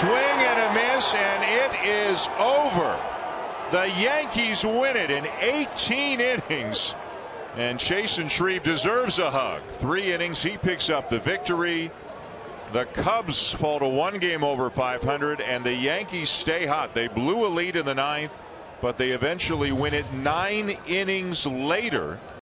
swing and a miss, and it is over. The Yankees win it in 18 innings. And Chasen Shreve deserves a hug. 3 innings. He picks up the victory. The Cubs fall to 1 game over 500, and the Yankees stay hot. They blew a lead in the 9th, but they eventually win it 9 innings later.